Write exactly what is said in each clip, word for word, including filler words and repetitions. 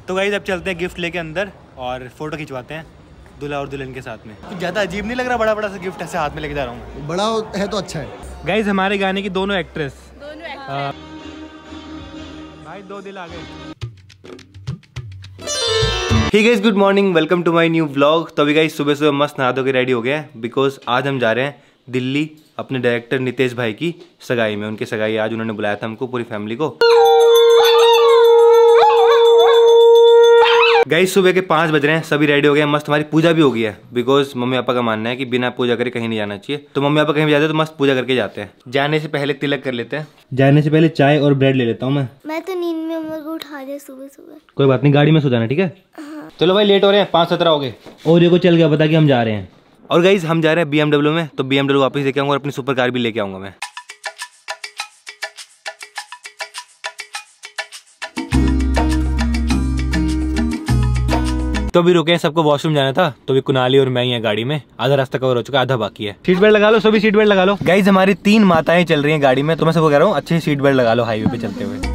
तो गाइस अब चलते हैं गिफ्ट लेके अंदर और फोटो खिंचवाते हैं दूल्हा और दुल्हन के साथ में। कुछ ज़्यादा अजीब नहीं लग रहा, बड़ा बड़ा सा गिफ्ट ऐसे हाथ में लेके जा रहा हूँ। बड़ा है तो अच्छा है। गाइस हमारे गाने की दोनों एक्ट्रेस, दोनों एक्ट्रेस भाई दो दिल आ गए। Hey guys good morning, welcome to my new vlog. तो अभी गाइस सुबह सुबह मस्त नहा धो के रेडी हो गए हैं बिकॉज आज हम जा रहे हैं दिल्ली अपने डायरेक्टर नितेश भाई की सगाई में। उनकी सगाई आज उन्होंने बुलाया था हमको, पूरी फैमिली को। गाइस सुबह के पाँच बज रहे हैं, सभी रेडी हो गए हैं, मस्त हमारी पूजा भी हो गई है बिकॉज मम्मी पापा का मानना है कि बिना पूजा करे कहीं नहीं जाना चाहिए। तो मम्मी पापा कहीं भी जाते हैं तो मस्त पूजा करके जाते हैं। जाने से पहले तिलक कर लेते हैं। जाने से पहले चाय और ब्रेड ले लेता हूँ मैं। मैं तो नींद में मेरे को उठा दिया सुबह सुबह। कोई बात नहीं, गाड़ी में सो जाना, ठीक है? हाँ। चलो भाई लेट हो रहे हैं, पाँच सत्रह हो गए और ये को चल गया पता कि हम जा रहे हैं। और गाइज हम जा रहे हैं बी एम डब्ल्यू में, तो बी एम डब्ल्यू वापस लेके आऊंगा और अपनी सुपर कार भी लेके आऊंगा मैं। तो अभी रुके हैं, सबको वॉशरूम जाना था तो अभी कुनाली और मैं ही हैं गाड़ी में। आधा रास्ता कवर हो चुका, आधा बाकी है। सीट बेल्ट लगा लो, सभी सीट बेल्ट लगा लो। गाइज हमारी तीन माताएं चल रही हैं गाड़ी में, तो मैं सबको कह रहा हूँ अच्छी सीट बेल्ट लगा लो हाईवे पे चलते हुए।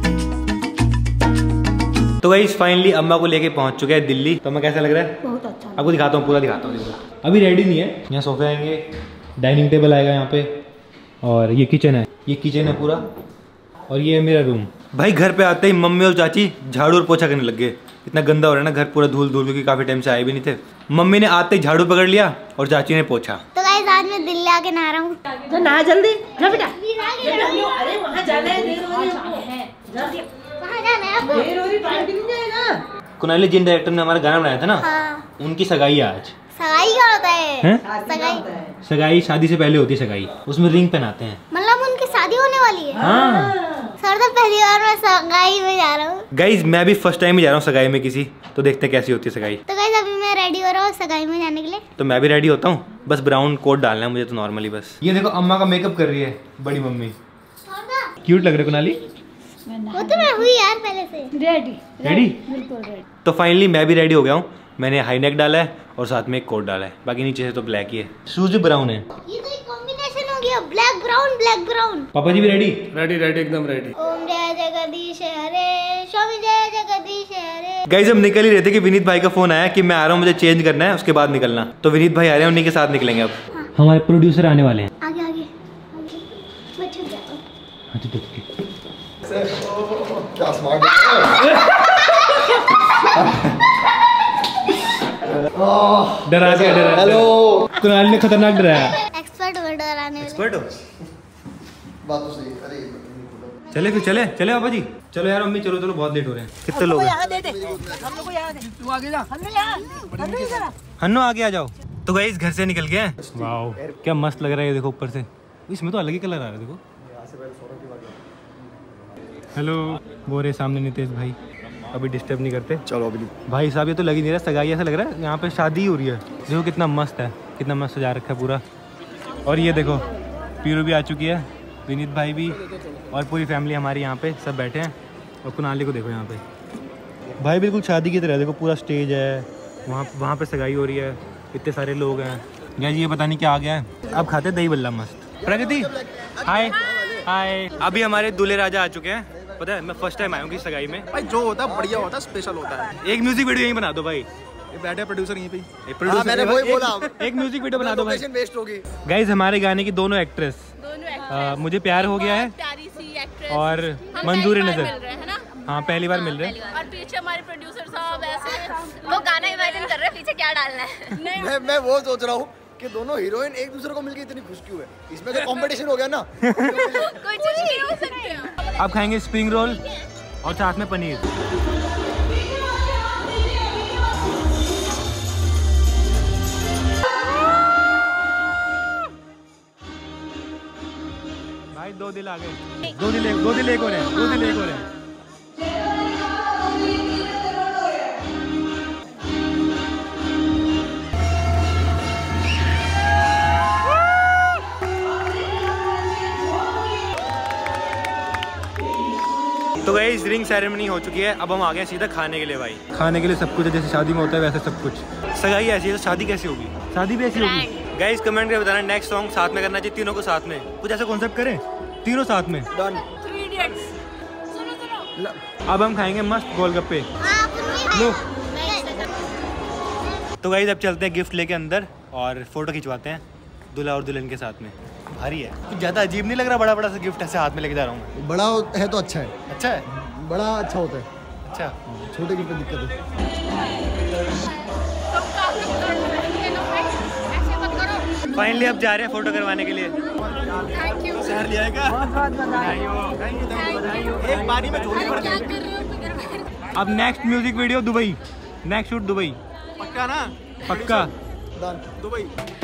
तो गाइज फाइनली अम्मा को लेके पहुंच चुके हैं दिल्ली। तो मैं कैसा लग रहा है? बहुत अच्छा। आपको दिखाता हूँ, पूरा दिखाता हूँ। अभी रेडी नहीं है। यहाँ सोफे आएंगे, डाइनिंग टेबल आएगा यहाँ पे, और ये किचन है, ये किचन है पूरा, और ये है मेरा रूम। भाई घर पे आते ही मम्मी और चाची झाड़ू और पोछा करने लग गए। इतना गंदा हो रहा है ना घर, पूरा धूल धूल, क्योंकि काफी टाइम से आए भी नहीं थे। मम्मी ने आते ही झाड़ू पकड़ लिया और चाची ने पोछा। तो गाइस आज मैं दिल्ली आके नहा रहा हूँ। तो नहा जल्दी जा बेटा। अरे वहाँ जाना है, देर हो रही है। कहाँ जाना है आपको? देर हो रही, टाइम भी नहीं जाएगा। कुनाली जिन डायरेक्टर ने हमारा गाना बनाया था ना, हाँ। उनकी सगाई है आज। सगाई क्या होता है? हैं? सगाई सगाई शादी से पहले होती है सगाई, उसमें रिंग पहनाते हैं। मतलब उनकी शादी होने वाली है? हाँ। सर तो पहली बार मैं सगाई में जा रहा हूँ। गाइज मैं भी फर्स्ट टाइम ही जा रहा हूँ सगाई में किसी, तो देखते हैं कैसी होती है सगाई। तो गाइस अभी मैं रेडी हो रहा हूँ सगाई में जाने के लिए। तो मैं भी रेडी होता हूँ, बस ब्राउन कोट डालना है मुझे तो नॉर्मली बस। ये देखो अम्मा का मेकअप कर रही है बड़ी मम्मी। क्यूट लग रहा है कुनाली। वो तो मैं हुई यार पहले से। Ready ready? बिल्कुल रेडी। तो फाइनली मैं भी रेडी हो गया हूँ। मैंने हाई नेक डाला है और साथ में एक कोट डाला है, बाकी नीचे से तो ब्लैक ही है। शूज भी ब्राउन है। ये तो एक कॉम्बिनेशन हो गया, ब्लैक ब्राउन ब्लैक ब्राउन। पापा जी भी रेडी? रेडी रेडी एकदम रेडी। ओम जय जगदीश हरे, स्वामी जय जगदीश हरे। गाइस हम निकल ही रहे थे कि विनीत भाई का फोन आया कि मैं आ रहा हूँ, मुझे चेंज करना है, उसके बाद निकलना। तो विनीत भाई आ रहे हैं, उन्हीं के साथ निकलेंगे अब। हाँ। हमारे प्रोड्यूसर आने वाले हैं। आगे आगे आगे मैं छुप जाता हूँ। हाँ तो ठीक। क्या स्मार्ट डरा दिया, डरा। हेलो। कुनाली ने खतरनाक डराया। एक्सपर्ट हो डराने वाले। एक्सपर्ट हो? बात तो सही। अरे चले फिर चले चले पापा जी। चलो यार मम्मी, चलो चलो बहुत लेट हो रहे हैं। कितने लोग हैं? दे दे हम लोग को यहाँ दे। तू आगे जा। हम लोग यहाँ हम लोग जरा हन्नो आगे आ जाओ। तो गाइस घर से निकल गए हैं। वाओ क्या मस्त लग रहा है ये देखो ऊपर से। इसमें तो अलग ही कलर आ रहा है देखो। हेलो वो रहे सामने नितेश भाई, अभी डिस्टर्ब नहीं करते। चलो अभी भाई साहब ये तो लग ही नहीं रहा सगाई, ऐसा लग रहा है यहाँ पे शादी हो रही है। देखो कितना मस्त है, कितना मस्त सजा रखा है पूरा। और ये देखो पीरू भी आ चुकी है, विनीत भाई भी, और पूरी फैमिली हमारी यहाँ पे सब बैठे हैं। और कुनाली को देखो यहाँ पे भाई बिल्कुल शादी की तरह। देखो पूरा स्टेज है, वहाँ वहाँ पे सगाई हो रही है, इतने सारे लोग हैं। यार ये पता नहीं क्या आ गया है। अब खाते दही बल्ला मस्त। प्रगति हाय हाय। अभी हमारे दूल्हे राजा आ चुके हैं। पता है मैं फर्स्ट टाइम आया हूँ किसी सगाई में। भाई जो होता है बढ़िया होता है, स्पेशल होता है। एक म्यूजिक वीडियो यहीं बना दो भाई। ये बैठे प्रोड्यूसर यहीं पे। एक प्रोड्यूसर, मैंने वही बोला। एक म्यूजिक वीडियो बना दो भाई। लोकेशन वेस्ट होगी। गाइज हमारे गाने की दोनों एक्ट्रेस, मुझे प्यार हो गया है प्यारी सी एक्ट्रेस और मंजूरी नजर। है ना? हाँ पहली बार मिल रहे हैं। और पीछे हमारे प्रोड्यूसर साहब ऐसे वो गाना इमेजिन कर रहे हैं पीछे क्या डालना है। मैं मैं वो सोच रहा हूँ कि दोनों हीरोइन एक दूसरे को मिलके इतनी खुश क्यों है। इसमें तो कंपटीशन हो गया ना। कुछ नहीं हो सकते। अब खाएंगे स्प्रिंग रोल और साथ में पनीर। भाई दो दिल आ गए, दो दिल एक, दो दिल एक हो रहे हैं, दो दिल एक हो रहे हैं। तो गाइस रिंग सेरेमनी हो चुकी है, अब हम आ गए सीधा खाने के लिए। भाई खाने के लिए सब कुछ है, जैसे शादी में होता है वैसे सब कुछ। सगाई ऐसी है तो शादी कैसी होगी? शादी भी ऐसी होगी। गाइस कमेंट करके बताना नेक्स्ट सॉन्ग साथ में करना चाहिए तीनों को साथ में, कुछ ऐसा कॉन्सेप्ट करें तीनों साथ में। डन। Three idiots. सुनो सुनो अब हम खाएंगे मस्त गोलगप्पे। आप लो। तो गाइस अब चलते हैं गिफ्ट लेके अंदर और फोटो खिंचवाते हैं दूल्हा और दुल्हन के साथ में। भारी है, कुछ ज़्यादा अजीब नहीं लग रहा? बड़ा बड़ा सा गिफ्ट ऐसे हाथ में लेके जा रहा हूँ। बड़ा है तो अच्छा है। अच्छा है, बड़ा अच्छा होता है। अच्छा, छोटे गिफ्ट में दिक्कत है। फाइनली अब जा रहे हैं फोटो करवाने के लिए। Thank you. शहर ले आएगा। एक बारी में छोटी पड़ जाएगी। अब next music video Dubai, next shoot Dubai. पक्का ना? पक्का। दुबई।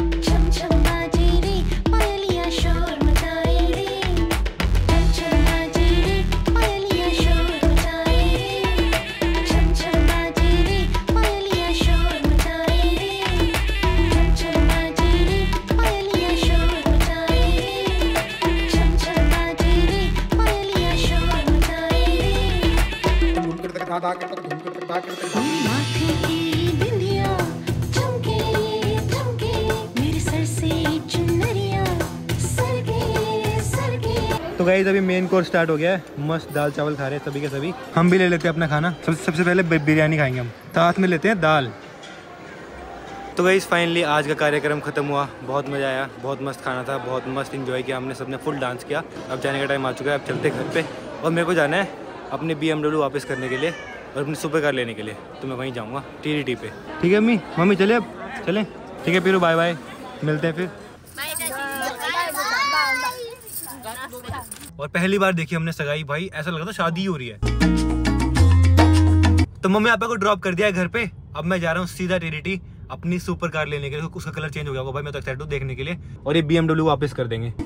तो गाइस अभी मेन कोर्स स्टार्ट हो गया है। मस्त दाल चावल खा रहे हैं सभी के सभी। हम भी ले लेते हैं अपना खाना। सबसे सबसे पहले बिरयानी खाएंगे हम, साथ में लेते हैं दाल। तो गाइस फाइनली आज का कार्यक्रम खत्म हुआ। बहुत मज़ा आया, बहुत मस्त खाना था, बहुत मस्त इंजॉय किया हमने, सबने फुल डांस किया। अब जाने का टाइम आ चुका है, अब चलते घर पे। और मेरे को जाना है अपने बी एम डब्ल्यू वापस करने के लिए और अपनी सुपर कार लेने के लिए। तो मैं वहीं जाऊँगा टी डी टी पे। ठीक है अम्मी, मम्मी चले अब चलें? ठीक है फिर बाय बाय, मिलते हैं फिर। और पहली बार देखी हमने सगाई, भाई ऐसा लगा था शादी हो रही है। तो मम्मी पापा को ड्रॉप कर दिया है घर पे। अब मैं जा रहा हूँ सीधा टी डी टी अपनी सुपर कार लेने के लिए। उसका कलर चेंज हो गया होगा भाई, मैं तो एक्साइटेड हूँ देखने के लिए। और ये बी एम डब्ल्यू वापस कर देंगे।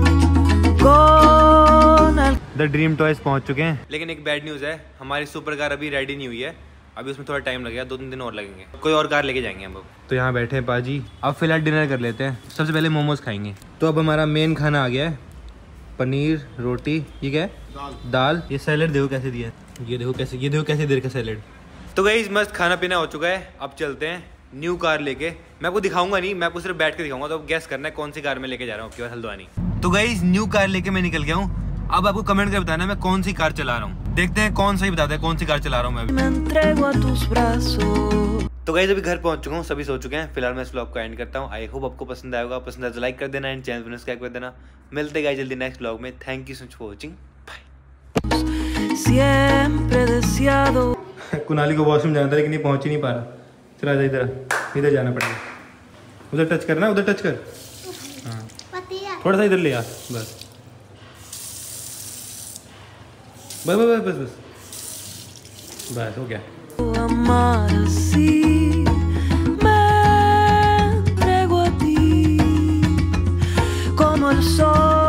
द ड्रीम टॉयज पहुंच चुके हैं। लेकिन एक बैड न्यूज़ है, हमारी सुपर कार अभी रेडी नहीं हुई है। अभी उसमें थोड़ा टाइम लगेगा, दो तीन दिन और लगेंगे। कोई और कार लेके जाएंगे हम लोग। तो यहाँ बैठे हैं पाजी। अब फिलहाल डिनर कर लेते हैं। सबसे पहले मोमोज खाएंगे। तो अब हमारा मेन खाना आ गया है, पनीर रोटी। ये क्या है? दाल। दाल। ये सैलेड देखो कैसे दिया है, ये देखो कैसे, ये देखो कैसे देर का सैलेड। तो गाइस मस्त खाना पीना हो चुका है। अब चलते हैं न्यू कार लेके। मैं आपको दिखाऊंगा नहीं, मैं आपको सिर्फ बैठ के दिखाऊंगा। तो अब गैस करना है कौन सी कार में लेके जा रहा हूँ आपकी बार हल्द्वानी। तो गाइस न्यू कार लेके मैं निकल गया हूँ। अब आपको कमेंट कर बताना मैं कौन सी कार चला रहा हूँ। देखते हैं कौन सही बताता है कौन सी कार चला रहा हूँ मैं। तो गाइस अभी घर पहुंच चुका हूँ, सभी सो चुके हैं। फिलहाल मैं इस व्लॉग को एंड करता हूँ। आई होप आपको पसंद आएगा। पसंद आए तो लाइक कर देना एंड चैनल को सब्सक्राइब कर देना। मिलते गाइस जल्दी नेक्स्ट व्लॉग में। Thank you so much for watching, bye. Kunali को वॉशरूम जाना था लेकिन ये पहुंच ही नहीं पा रहा। चला जा, इधर इधर जाना पड़ेगा। उधर टच करना, उधर टच कर। हाँ थोड़ा सा इधर ले आ, बस बस बस बस बस बस हो गया। Amar así me entrego a ti como el sol.